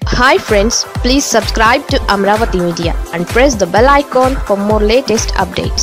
Hi friends, please subscribe to Amaravathi Media and press the bell icon for more latest updates.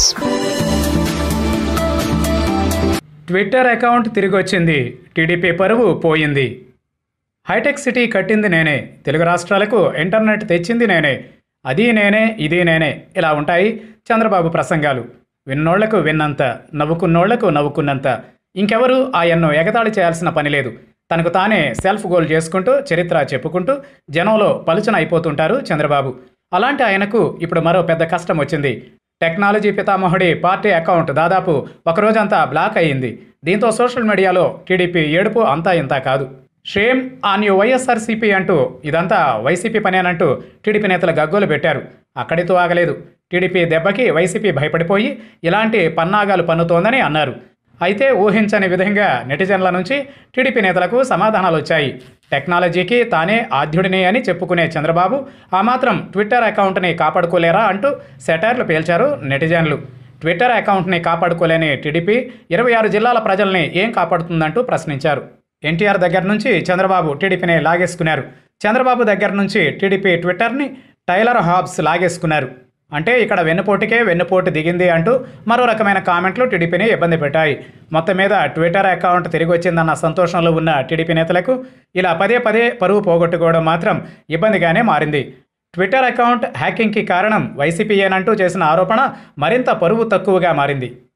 Twitter account తిరిగొచ్చింది. TDP పరువు పోయింది. Hitech city కట్టింది నేనే, తెలుగు రాష్ట్రాలకు internet తెచ్చింది నేనే, అది నేనే ఇది నేనే, ఇలా ఉంటాయి చంద్రబాబు ప్రసంగాలు. విన్నోళ్లకు విన్నంత, నవ్వుకున్నోళ్లకు నవ్వుకున్నంత. ఇంకెవరూ ఆయన్ను ఎగతాళి చేయాల్సిన పని లేదు. తనకు తానే సెల్ఫ్ గోల్ చేసుకుంటూ చరిత్ర చెప్పుకుంటూ జనంలో పలుచన అయిపోతుంటారు చంద్రబాబు. అలాంటి ఆయనకు ఇప్పుడు మరో పెద్ద కష్టం వచ్చింది. టెక్నాలజీ పితామహుడి పార్టీ అకౌంట్ దాదాపు ఒకరోజంతా బ్లాక్ అయ్యింది. దీంతో సోషల్ మీడియాలో టీడీపీ ఏడుపు అంతా ఇంతా కాదు. షేమ్ ఆన్ యు వైఎస్ఆర్సీపీ అంటూ ఇదంతా వైసీపీ పనేనంటూ టీడీపీ నేతలు గగ్గోలు పెట్టారు. అక్కడితో ఆగలేదు. టీడీపీ దెబ్బకి వైసీపీ భయపడిపోయి ఇలాంటి పన్నాగాలు పన్నుతోందని అన్నారు. అయితే ఊహించని విధంగా నెటిజన్ల నుంచి టీడీపీ నేతలకు సమాధానాలు వచ్చాయి. టెక్నాలజీకి తానే ఆద్యుడిని అని చెప్పుకునే చంద్రబాబు ఆ మాత్రం ట్విట్టర్ అకౌంట్ని కాపాడుకోలేరా అంటూ సెటైర్లు పేల్చారు నెటిజన్లు. ట్విట్టర్ అకౌంట్ని కాపాడుకోలేని టీడీపీ 26 జిల్లాల ప్రజల్ని ఏం కాపాడుతుందంటూ ప్రశ్నించారు. ఎన్టీఆర్ దగ్గర నుంచి చంద్రబాబు టీడీపీని లాగేసుకున్నారు. చంద్రబాబు దగ్గర నుంచి టీడీపీ ట్విట్టర్ని టైలర్ హాబ్స్ లాగేసుకున్నారు. అంటే ఇక్కడ వెన్నుపోటుకే వెన్నుపోటు దిగింది అంటూ మరో రకమైన కామెంట్లు టీడీపీని ఇబ్బంది పెట్టాయి. మొత్తం మీద ట్విట్టర్ అకౌంట్ తిరిగి వచ్చిందన్న సంతోషంలో ఉన్న టీడీపీ నేతలకు ఇలా పదే పదే పరువు పోగొట్టుకోవడం మాత్రం ఇబ్బందిగానే మారింది. ట్విట్టర్ అకౌంట్ హ్యాకింగ్కి కారణం వైసీపీయేనంటూ చేసిన ఆరోపణ మరింత పరువు తక్కువగా మారింది.